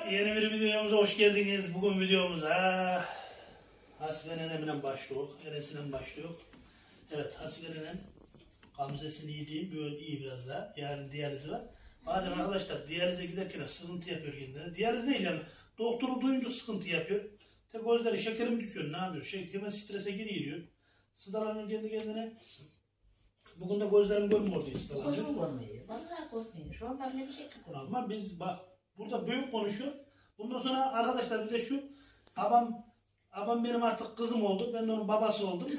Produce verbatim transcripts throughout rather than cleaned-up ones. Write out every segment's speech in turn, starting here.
Yeni bir videomuza hoş geldiniz. Bugün videomuza Hasibe nenemle başlıyor. Enesine başlıyor. Evet, Hasibe nenem Gamzesini iyi değil, böyle iyi biraz daha. Yarın diyalizi var. Bazen arkadaşlar diyalize giderken sıkıntı yapıyor kendine. Diyaliz değil yani. Doktoru duyunca sıkıntı yapıyor. Tek gözleri şekerim düşüyor. Ne yapıyor? Şeker hemen strese giriyor. Sıdalanıyor kendi kendine. Bugün de gözlerim görmüyor diye sıdalanıyor. Gözüm görmüyor. Vallahi görmüyor. Şu an ne bir şey yok. Ama biz bak burada büyük konuşuyor. Bundan sonra arkadaşlar bir de şu babam babam benim artık kızım oldu. Ben de onun babası oldum.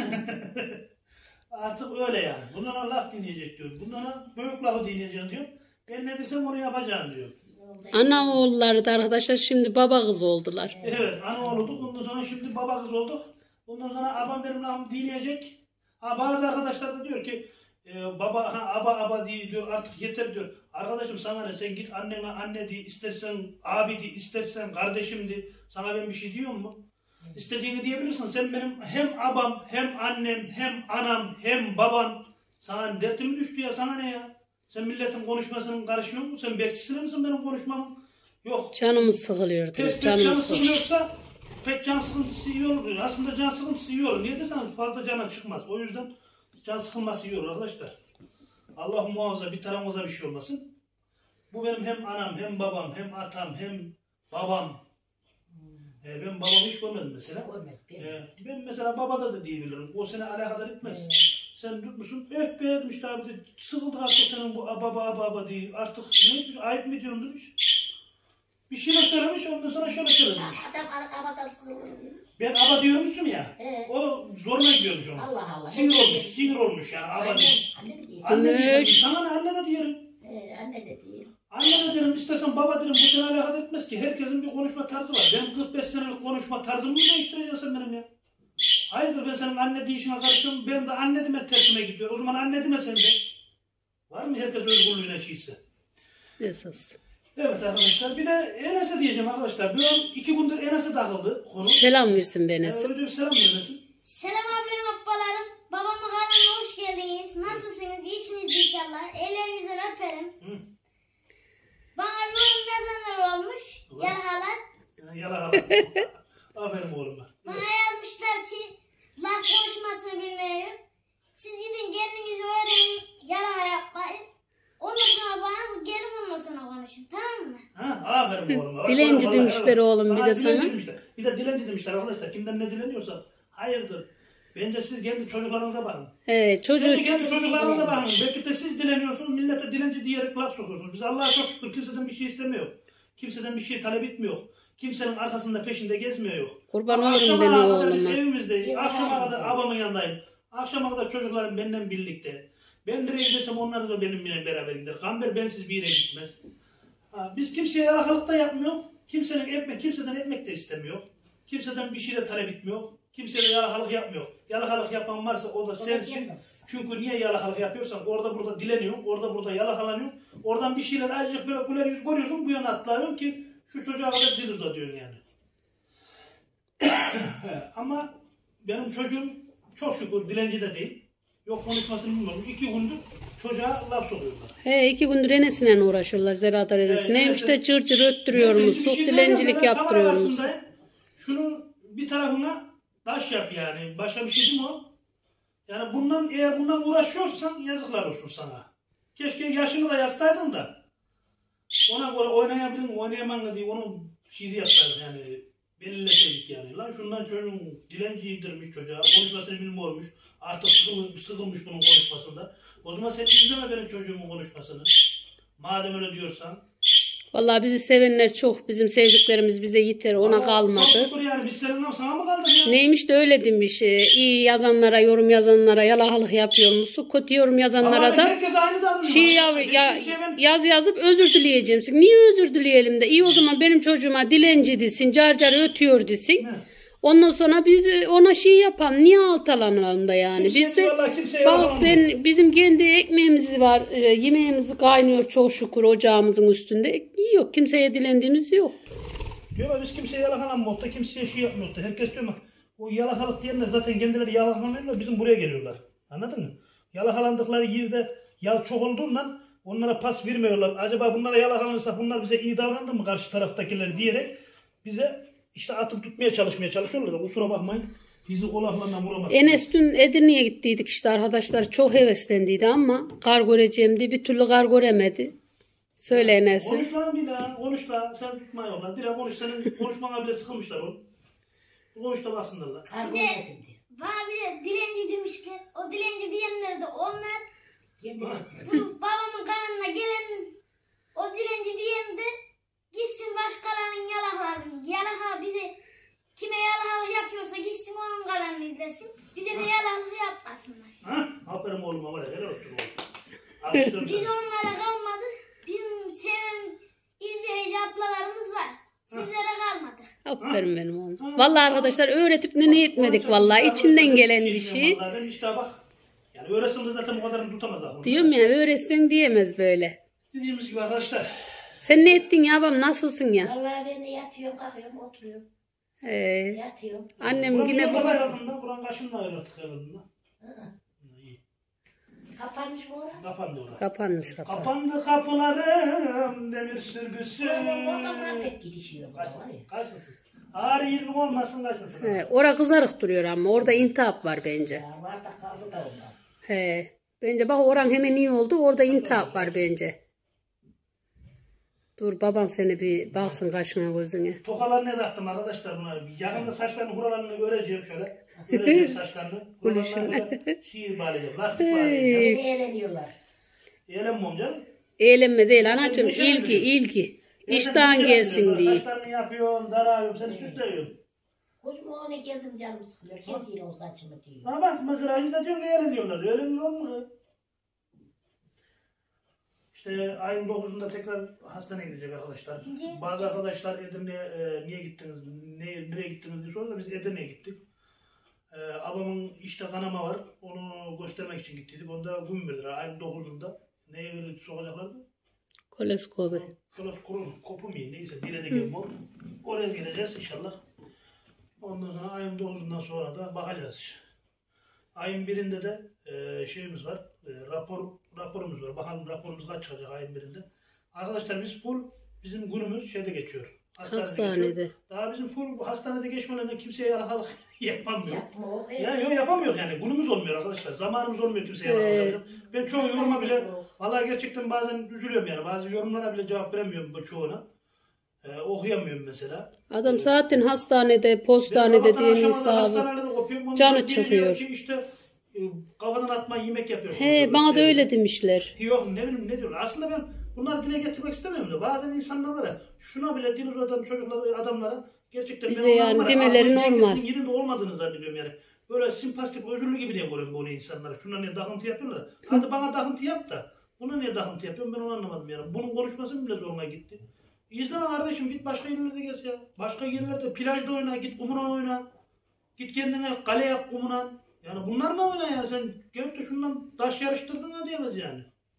Artık öyle yani. Bundan laf dinleyecek diyor. Bundan büyük lafı dinleyeceğim diyor. Ben ne desem onu yapacağım diyor. Ana oğulları da arkadaşlar şimdi baba kız oldular. Evet, ana oğluyduk. Bundan sonra şimdi baba kız olduk. Bundan sonra abam benim lafımı dinleyecek. Ha, bazı arkadaşlar da diyor ki e, baba ha, aba aba diye diyor, artık yeter diyor. Arkadaşım sana ne, sen git annene anne diye, istersen abi diye, istersen kardeşim diye. Sana ben bir şey diyor mu? Hmm. İstediğini diyebilirsin. Sen benim hem abam hem annem hem anam hem babam. Sana dertim düştü ya, sana ne ya? Sen milletin konuşmasının karışıyor musun? Sen bekçisine misin benim konuşmam? Yok. Canımız sıkılıyor diyor. Pek Canımız canı sıkılıyor. sıkılıyorsa pek can sıkıntısı iyi olur diyor. Aslında can sıkıntısı iyi olur. Niye deseniz fazla cana çıkmaz. O yüzden can sıkılması iyi olur arkadaşlar. Allah muhafaza bir tarafımıza bir şey olmasın. Bu benim hem anam hem babam hem atam hem babam. Hmm. Ee, ben babamı hiç görmedim mesela. Ee, ben mesela babada da diyebilirim. O seni alakadar etmez. Hmm. Sen tutmuşsun, öh be etmiş abi de sıkıldı artık senin bu baba baba baba diye. Artık ne etmiş, ayıp mı diyorum demiş. Bir şeyler söylemiş, ondan sonra şöyle söylemiş. Adam abadan sıkılıyor. Ben aba diyormuşum ya, Evet. O zoruna gidiyormuş ona. Allah Allah. Sinir olmuş, sinir olmuş yani aba diyor. Anne mi diyor? Anne diyor, sana ne anne de diyorum. Ee, anne de diyor. Anne de derim, istersen baba derim, bu seni alakadar etmez ki. Herkesin bir konuşma tarzı var. Benim kırk beş senelik konuşma tarzımı mı değiştireceksin benim ya? Hayırdır, ben senin anne deyişine karışıyorum, ben de anne deme tersime gidiyor. O zaman anne deme sen de. Var mı herkes özgürlüğüne şeyse? Esas. Evet arkadaşlar, bir de Enes'e diyeceğim arkadaşlar. Bir an iki gündür Enes'e takıldı konu. Selam versin be Ee, Enes'im. önce bir selam veresin. Selam ablam ablalarım. Babamın kanalına hoş geldiniz. Nasılsınız? İyisiniz inşallah. Ellerinizden öperim. Hı. Bana yorum yazanlar olmuş. Yarhalar. Yani yalakalar. Aferin oğluma. Bana yazmışlar ki laf konuşmasını bilmiyorum. Siz gidin kendinizi öğrenin. Yaraha yapmayın. Ondan sonra bana gelin ondan sonra konuşun. Tamam mı? Ha, aferin oğluma. Dilenci Vallahi, demişler evet. oğlum bir de dilenci sana. Demişler. Bir de dilenci demişler arkadaşlar. Kimden ne dileniyorsa hayırdır. Bence siz kendi çocuklarınıza bakın. He, çocuk. Bence kendi çocuklarınıza bakın. Belki de siz dileniyorsunuz, millete dilenci diyerek laf sokuyorsunuz. Biz Allah'a çok şükür kimseden bir şey istemiyor. Kimseden bir şey talep etmiyor. Kimsenin arkasında peşinde gezmiyor yok. Kurban olurum Akşama ben kadar oğluma. evimizdeyim. Akşama kadar abamın yanındayım. Akşama kadar çocuklarım benimle birlikte. Ben nereye gidersem onlar da benimle beraber gider. Gamber bensiz bir yere gitmez. Ha, biz kimseye yalakalık da yapmıyor. Kimsenin ekmek, kimseden ekmek de istemiyor. Kimseden bir şey de talep etmiyor. Kimseye de yalakalık yapmıyor. Yalakalık yapan varsa o da sensin. Çünkü niye yalakalık yapıyorsan orada burada dileniyor, orada burada yalakalanıyor. Oradan bir şeyler azıcık böyle güler yüz görüyordun, bu yana atlıyorsun ki şu çocuğa kadar dil uzatıyorsun yani. Ama benim çocuğum çok şükür dilenci de değil. Yok konuşmasını bilmiyorum. İki gündür çocuğa laf sokuyorlar. He, iki gündür Enes'le uğraşıyorlar Zeratar Enes. Ee, Neymiş de Enes'e- cır cır öttürüyormuş. Neyse, bir Sok şey dilencilik diyeceğim, ben tam yaptırıyormuş. arasındayım. Şunu bir tarafına taş yap yani. Başka bir şey değil mi o? Yani bundan, eğer bundan uğraşıyorsan yazıklar olsun sana. Keşke yaşını da yazsaydın da ona göre oynayabilir mi, oynayamam diye onu şey yapsaydık yani. Belirleseydik yani. Lan şundan çocuğun dilenci indirmiş çocuğa. Konuşmasını bilmiyormuş. Artık sıkılmış, sıkılmış bunun konuşmasında. O zaman sen izleme benim çocuğumun konuşmasını. Madem öyle diyorsan. Vallahi bizi sevenler çok. Bizim sevdiklerimiz bize yeter. Ona Ama kalmadı. çok şükür yani biz seninle sana mı kaldık ya? Neymiş de öyle demiş. e, İyi yazanlara, yorum yazanlara yalakalık yapıyormuşsun. Kötü yorum yazanlara Ama da herkes aynı davranıyor. şey yav, Benim ya, kimseye ben- yaz yazıp özür dileyeceğimsin. Niye özür dileyelim de? İyi o zaman benim çocuğuma dilenci desin, car car ötüyor desin. Ne? Ondan sonra biz ona şey yapalım. Niye altalanalım da yani? Kimseye Biz de vallahi kimseye bak yalan ben bizim kendi ekmeğimiz var. e, yemeğimiz kaynıyor çok şükür ocağımızın üstünde. Yok kimseye dilendiğimiz yok. Diyorlar biz kimseye yalakalanmıyor da kimseye şey yapmıyor da. Herkes diyor mu? O yalakalık diyenler zaten kendileri yalakalanıyorlar, bizim buraya geliyorlar. Anladın mı? Yalakalandıkları yerde yal çok olduğundan Onlara pas vermiyorlar. Acaba bunlara yalalanırsa bunlar bize iyi davranır mı karşı taraftakileri diyerek bize işte atıp tutmaya çalışmaya çalışıyorlar da kusura bakmayın. Bizi olahlarla vuramaz. Enes dün Edirne'ye gittiydik işte arkadaşlar. Çok heveslendiydi ama kar göreceğim diye bir türlü kar göremedi. Söyle Enes'im. Konuş lan bir daha. Konuş lan. Sen tutma yollar. Direkt konuş. Senin konuşmana bile sıkılmışlar oğlum. Konuş da baksınlar lan. Kargo Bir de dedim diye. bana bir de dilenci demişler. O dilenci diyenler de onlar. Kendi Bu babamın kanına gelen o dilenci diyen de gitsin başkalarının yalaklarını. Yalaka bize kime yalaka yapıyorsa gitsin onun kanalını izlesin. Bize de yalaka yapmasınlar. Ha? Aferin oğluma var ya. Helal olsun oğlum. Alıştırdım Biz seni. onlara kalmadık. Bizim seven izleyici ablalarımız var. Sizlere kalmadık. Aferin benim oğlum. Vallahi arkadaşlar öğretip ne ne etmedik vallahi. içinden gelen bir şey. Vallahi ben işte bak. Yani öğretsin de zaten bu kadarını tutamaz aklımda. Diyorum ya öğretsen diyemez böyle. Dediğimiz gibi arkadaşlar. Sen ne ettin ya babam nasılsın ya? Vallahi ben de yatıyorum, kalkıyorum, oturuyorum. Ee, Yatıyorum. annem Buranın yine yine bugün ayarladığında, buranın kaşınla ayarladık ayarladığında. Hı. İyi. Kapanmış mı orası? Kapandı orada. kapanmış kapan. Kapandı kapılarım demir sürgüsü. Buranın orada buna pek gidişiyor. Var ya. Kaçmasın. Kaçmasın. Ağrı yirmi olmasın kaçmasın. He, ora kızarık duruyor ama orada intihap var bence. Ya var da kaldı da ondan. He. Bence bak oran hemen iyi oldu. Orada intihap var bence. Dur baban seni bir baksın kaşına gözüne. Tokalar ne taktım arkadaşlar buna. Yakında saçlarını huralarını öreceğim şöyle. Öreceğim saçlarını. Huralarına böyle şiir bağlayacağım. Lastik bağlayacağım. Ne eğleniyorlar? Eğlenmem canım. Eğlenme değil anacığım. Sen bir şey İlgi ilgi. Ben İştahın seni bir şey gelsin yapıyorum. diye. Saçlarını yapıyorum, darıyorum, seni süsleyiyorum. Kuzma ona geldim canım sıkılıyor. Kesiyor o saçımı diyor. Ama bak mesela şimdi diyor ki eğleniyorlar. Eğleniyor mu? İşte ayın dokuzunda tekrar hastaneye gidecek arkadaşlar. Niye? Bazı arkadaşlar Edirne'ye e, niye gittiniz, ne, nereye gittiniz diye sordu. Biz Edirne'ye gittik. E, abamın işte kanama var. Onu göstermek için gittiydik. Onda gün verdiler ayın dokuzunda. Neye verip sokacaklardı? Koleskobi. Kılıf kurun, kopu mu neyse dile de gelme. Oraya gireceğiz inşallah. Ondan sonra ayın dokuzundan sonra da bakacağız. Ayın birinde de e, şeyimiz var. E, rapor raporumuz var. Bakalım raporumuz kaç çıkacak ayın birinde. Arkadaşlar biz full bizim günümüz şeyde geçiyor. Hastanede. Hastanede. Geçiyor. Daha bizim full bu hastanede geçmelerine kimseye yalakalık yapamıyor. Yapma o. Ya yok yapamıyor yani. Günümüz olmuyor arkadaşlar. Zamanımız olmuyor kimseye yalakalık. Ben çoğu yoruma bile vallahi gerçekten bazen üzülüyorum yani. Bazı yorumlara bile cevap veremiyorum bu çoğuna. Ee, okuyamıyorum mesela. Adam zaten hastanede, postanede diye hesabı. Canı Canı çıkıyor. çıkıyor. İşte e, kafadan atma yemek yapıyorsun. He bana da öyle demişler. Yok ne bileyim ne diyorlar. Aslında ben bunları dile getirmek istemiyorum da bazen insanlar var ya şuna bile dil uzatan çocuklara, adamlara gerçekten Bize ben onların yani var ya, demeleri aklın normal. dengesinin yerinde olmadığını zannediyorum yani. Böyle simpastik, özürlü gibi diye görüyorum bunu insanlara. Şuna niye takıntı yapıyorlar? Hadi bana takıntı yap da. Buna niye takıntı yapıyorum ben onu anlamadım yani. Bunun konuşması bile zoruma gitti. İzleme kardeşim git başka yerlerde gez ya. Başka yerlerde plajda oyna, git kumuna oyna. Git kendine kale yap kumuna. Yani bunlarla oyna ya sen gelip de şundan taş yarıştırdın da diyemez yani.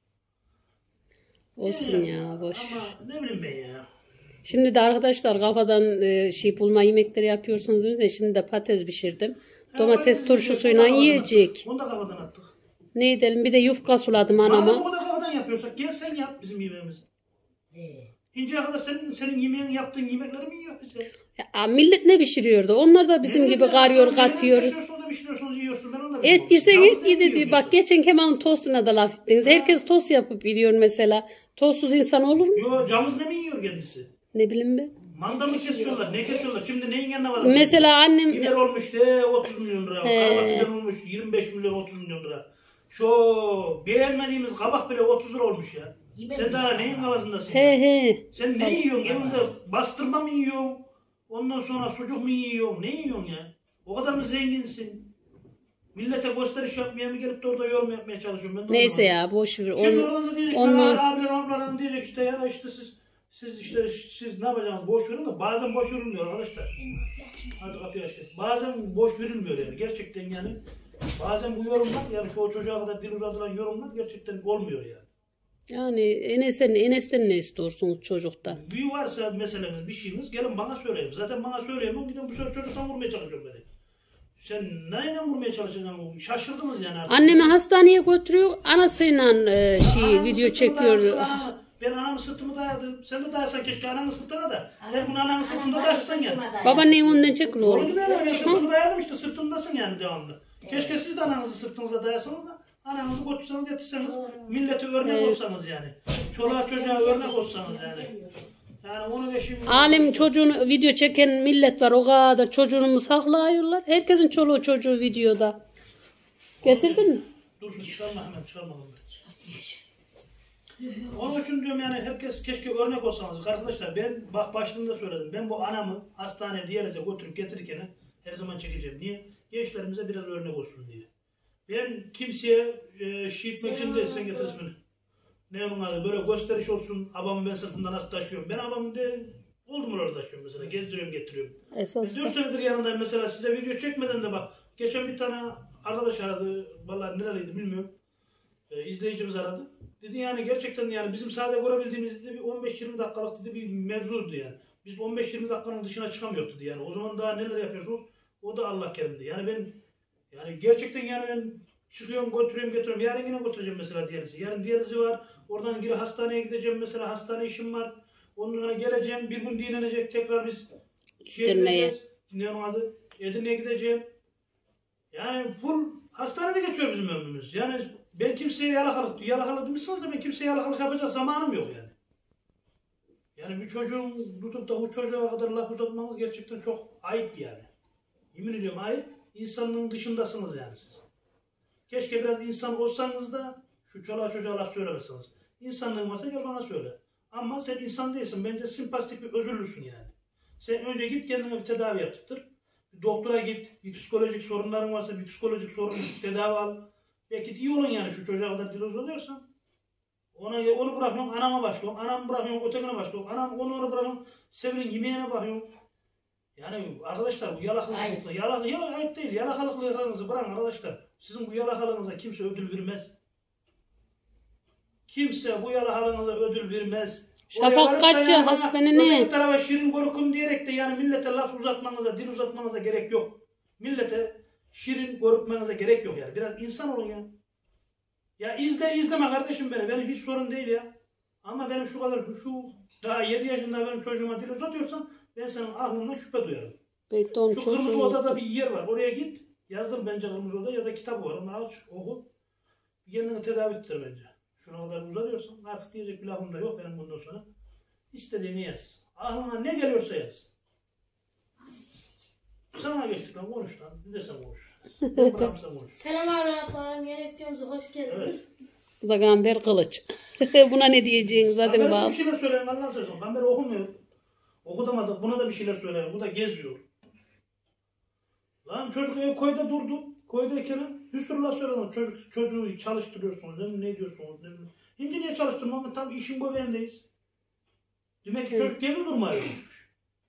Olsun ya boş. Ama ne bileyim ben ya. Şimdi de arkadaşlar kafadan e, şey bulma yemekleri yapıyorsunuz diyorsunuz ya şimdi de patates pişirdim. Domates Ha, turşusuyla onu da kafadan yiyecek. attık. Onu da kafadan attık. Ne edelim bir de yufka suladım Madem anama. o kadar kafadan yapıyorsak gel sen yap bizim yemeğimizi. Ee, İnce kadar senin, senin yemeğin yaptığın yemekleri mi yiyor bize? Ya, millet ne pişiriyordu? Onlar da bizim Ne gibi bileyim, karıyor sen katıyor. yemek pişiriyorsun da pişiriyorsunuz yiyorsun ben onu da Et bilmiyorum. yersek Yalnız et ben yedi diyor. yiyorum Bak geçen Kemal'in tostuna da laf ettiniz. Herkes tost yapıp yiyor mesela. Tostsuz insan olur mu? Yo camız ne mi yiyor kendisi? Ne bileyim ben. Manda mı kesiyorlar? Ne kesiyorlar? Şimdi neyin yanına var? Mesela annem Biber olmuş de otuz milyon lira. Karabatıcan olmuş yirmi beş milyon otuz milyon lira. Şu beğenmediğimiz kabak bile otuz lira olmuş ya. Yemek Sen mi? daha neyin kafasındasın he ya? he. Sen ne yiyorsun? Evinde bastırma mı yiyorsun? Ondan sonra sucuk mu yiyorsun? Ne yiyorsun ya? O kadar mı zenginsin? Millete gösteriş yapmaya mı gelip de orada yorum yapmaya çalışıyorum ben? de Neyse anlamadım. ya boş ver. Şimdi Onu, oradan da diyecek, onu onlar... abiler ablalarım diyecek işte ya işte siz siz işte siz ne yapacaksınız boş verin de bazen boş verilmiyor arkadaşlar. Hadi kapıyı aç. Bazen boş verilmiyor yani gerçekten yani. Bazen bu yorumlar yani şu çocuğa kadar dil uzatılan yorumlar gerçekten olmuyor yani. yani Enes'ten Enes'ten ne istiyorsunuz çocuktan? Bir varsa meseleniz bir şeyiniz gelin bana söyleyin. Zaten bana söyleyemem gidin bu sefer çocuktan vurmaya çalışıyorum beni. Sen neyle vurmaya çalışacaksın? Şaşırdınız yani artık. Annemi hastaneye götürüyor. Anasıyla e, şey Anamın video sırtını çekiyor. dayarsın, anamı- Ben anamın sırtımı dayadım. Sen de dayarsan keşke anamın sırtına da. Ben bunu anamın sırtında taşısan yani. Babaannemin ondan çekil oğlum. Onu ben sırtımı dayadım işte sırtımdasın yani devamlı. Keşke siz de ananızı sırtınıza dayasanız da ananızı götürseniz getirseniz millete örnek olsanız yani. Çoluğa çocuğa örnek olsanız yani. Yani onu da şimdi... Alim çocuğunu video çeken millet var. O kadar çocuğunu saklıyorlar. Herkesin çoluğu çocuğu videoda. Getirdin mi? Dur çıkarma hemen çıkarma. Onun için diyorum yani herkes keşke örnek olsanız. Arkadaşlar ben bak başlığında söyledim. Ben bu anamı hastaneye diyalize götürüp getirirken her zaman çekeceğim. Niye? Gençlerimize biraz örnek olsun diye. Ben kimseye e, şiit için değil sen getir ismini. Ne onun adı böyle gösteriş olsun. Abamı ben sırtımda nasıl taşıyorum. Ben abamı de oldum orada taşıyorum mesela. Gezdiriyorum getiriyorum. Esas. dört senedir yanındayım mesela size video çekmeden de bak. Geçen bir tane arkadaş aradı. Vallahi nereliydi bilmiyorum. E, izleyicimiz aradı. Dedi yani gerçekten yani bizim sahada görebildiğimiz dedi bir on beş yirmi dakikalık dedi bir mevzuydu yani. Biz on beş yirmi dakikanın dışına çıkamıyorduk dedi yani. O zaman daha neler yapıyorsunuz? O da Allah kerimdi. Yani ben yani gerçekten yani ben çıkıyorum götürüyorum getiriyorum. Yarın yine götüreceğim mesela diyalizi. Yarın diyalizi var. Oradan geri hastaneye gideceğim mesela hastane işim var. Ondan sonra geleceğim bir gün dinlenecek tekrar biz şeye Edirne'ye. gideceğiz. Ne onun adı? Edirne'ye gideceğim. Yani full hastanede geçiyor bizim ömrümüz. Yani ben kimseye yalakalık, yalakalık demişsiniz de ben kimseye yalakalık yapacak zamanım yok yani. Yani bir çocuğun tutup da o çocuğa kadar laf uzatmanız gerçekten çok ayıp yani. Yemin ediyorum ayıp. İnsanlığın dışındasınız yani siz. Keşke biraz insan olsanız da şu çoluğa çocuğa laf söylemesiniz. İnsanlığın varsa gel bana söyle. Ama sen insan değilsin. Bence simpatik bir özürlüsün yani. Sen önce git kendine bir tedavi yaptır. Bir doktora git. Bir psikolojik sorunların varsa bir psikolojik sorun tedavi al. Belki iyi olun yani şu çocuğa kadar diloz oluyorsan. Ona, onu bırakıyorum anama başlıyorum. Anamı bırakıyorum ötekine başlıyorum. Anam onu ona bırakıyorum. Sevin'in yemeğine bakıyorum. Yani arkadaşlar bu yalakalıkla, yalak, ya ayıp değil. Yalakalıklarınızı bırakın arkadaşlar. Sizin bu yalakalığınıza kimse ödül vermez. Kimse bu yalakalığınıza ödül vermez. Şafak kaçı hasbeni ne? Öteki tarafa şirin görüküm diyerek de yani millete laf uzatmanıza, dil uzatmanıza gerek yok. Millete şirin görükmenize gerek yok yani. Biraz insan olun ya. Ya izle izleme kardeşim beni. Benim hiç sorun değil ya. Ama benim şu kadar şu daha yedi yaşında benim çocuğuma dil uzatıyorsan ben senin aklından şüphe duyarım. Belki de onun Şu kırmızı çocuğu odada yoktur. bir yer var. Oraya git. Yazdır bence kırmızı oda ya da kitabı var. Onu aç, oku. Kendini tedavi ettir bence. Şuna kadar uzatıyorsan artık diyecek bir lafım da yok benim bundan sonra. İstediğini yaz. Aklına ne geliyorsa yaz. Sana geçtik lan konuş lan. Bir de sen konuş. Ben bırakmışsam konuş. Selam arkadaşlar. Yönettiğimize hoş geldiniz. Evet. Bu da Gamber Kılıç. Buna ne diyeceğiniz zaten Gamber'e bağlı. bir şeyler söyleyin Allah söylesin. Gamber okumuyor. Okutamadık. Buna da bir şeyler söyleyin. Bu da geziyor. Lan çocuk ev koyda durdu. Koydayken bir sürü laf söyledim. Çocuk, çocuğu çalıştırıyorsunuz. Ne, ne diyorsunuz? Ne, Şimdi niye çalıştırmam? Tam işin göbeğindeyiz. Demek ki çocuk geri durmaya dönüşmüş.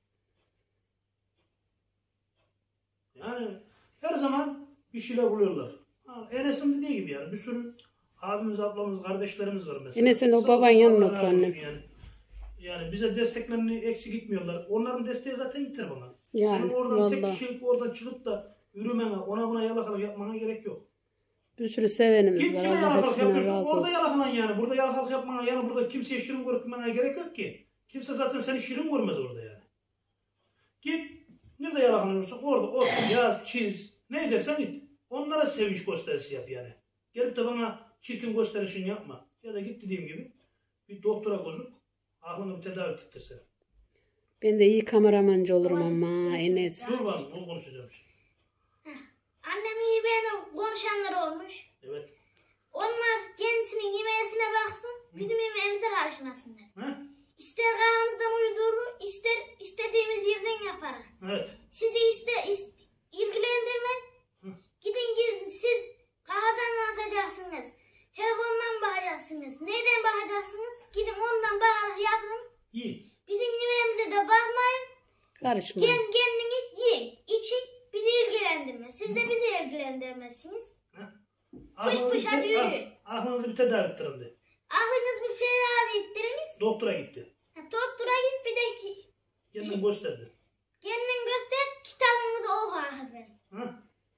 Yani her zaman bir şeyler buluyorlar. Ha, Enes'in dediği gibi yani bir sürü abimiz, ablamız, kardeşlerimiz var mesela. Enes'in o Sağ baban olsun, yanına Allah otur razı annem. olsun Yani. yani bize desteklerini eksik gitmiyorlar. Onların desteği zaten yeter bana. Yani, Senin oradan vallahi. tek kişilik oradan çıkıp da yürümene, ona buna yalakalık yapmana gerek yok. Bir sürü sevenimiz Git var. kime Allah yalakalık hepsinden yapıyorsun? razı Orada olsun. yalakalan yani. Burada yalakalık yapmana yani burada kimseye şirin görmene gerek yok ki. Kimse zaten seni şirin görmez orada yani. Git nerede yalakalıyorsun? Orada otur, yaz, çiz. Ne edersen git. Onlara sevinç gösterisi yap yani. Gelip de bana çirkin gösterişini yapma. Ya da git dediğim gibi bir doktora bozuk. Aklını bir tedavi ettirsen. Ben de iyi kameramancı olurum ama Enes. Dur bakalım onu konuşacağım şimdi. Annem iyi benim konuşanlar olmuş. Evet. Onlar kendisinin yemeğesine baksın, bizim yemeğimize karışmasınlar. He? İster kahvemizden uydurur, ister istediğimiz yerden yaparız. Evet. Sizi iste, is- ilgilendirmez. Hı. Gidin gizli, siz kahveden mi atacaksınız? Telefondan bakacaksınız. Neyden bakacaksınız? Gidin ondan bakarak yapın. İyi. Bizim yemeğimize de bakmayın. Karışmayın. Kend, kendiniz yiyin, için bizi ilgilendirmez. Siz de bizi ilgilendirmezsiniz. Aklınızı pış bir hadi te- yürü. ah, Aklınızı bir tedavi ettirin de. Aklınız bir tedavi ettiriniz. Doktora gitti. Ha, doktora git bir de ki, Kendini gösterdi. kendin göster, kitabımı da oku efendim. Ha?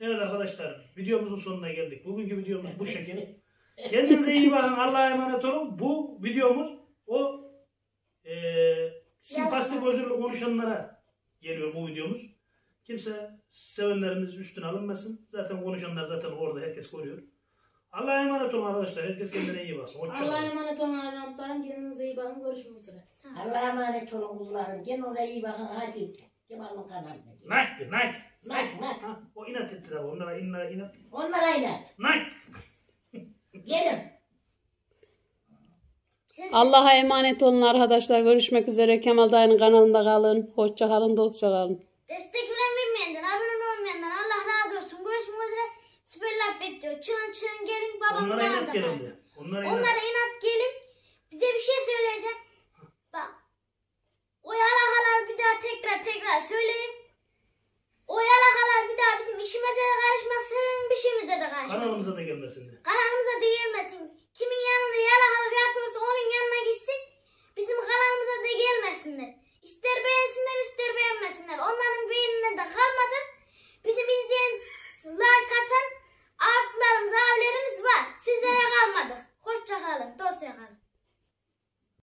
Evet arkadaşlar, videomuzun sonuna geldik. Bugünkü videomuz bu şekilde. Kendinize iyi bakın. Allah'a emanet olun. Bu videomuz o e, simpastik özürlü konuşanlara geliyor bu videomuz. Kimse sevenleriniz üstüne alınmasın. Zaten konuşanlar zaten orada, herkes koruyor. Allah'a emanet olun arkadaşlar. Herkes kendine iyi baksın. Hoşça Allah'a kalın. emanet olun Allah'ım. Kendinize iyi bakın. Görüşmek üzere. Sağ olun. Allah'a emanet olun kuzularım. Kendinize iyi bakın. Hadi. Kemal'ın kanalına gelin. Nike, Nike. Nak nak. Ha, o inat etti tabi. Onlara inat, inat. Onlara inat. Nike. Gelin. Ses- Allah'a emanet olun arkadaşlar. Görüşmek üzere. Kemal Dayı'nın kanalında kalın. Hoşça kalın, dostça kalın. Destek veren vermeyenden, abone olmayandan Allah razı olsun. Görüşmek üzere. Süperler bekliyor. Çığın çığın gelin. Babam Onlara bana inat da gelin kal. de. Onlara inat. Onlara inat gelin. Bize bir şey söyleyeceğim. Bak. O yalakalar bir daha tekrar tekrar söyleyeyim. O yalakalar bir daha bizim işimize de karışmasın, işimize de karışmasın. Kanalımıza da gelmesin de. Kanalımıza da gelmesin. Kimin yanında yalakalık yapıyorsa onun yanına gitsin. Bizim kanalımıza da gelmesinler. İster beğensinler ister beğenmesinler. Onların beynine de kalmadı.